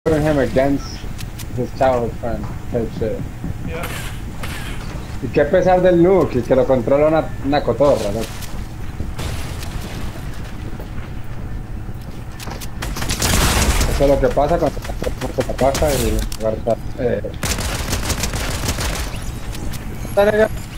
him against his childhood friend, type shit. Yeah. Y que a pesar del nuke y que lo controla una cotorra, ¿no? Eso es lo que pasa cuando se la paja y guarda.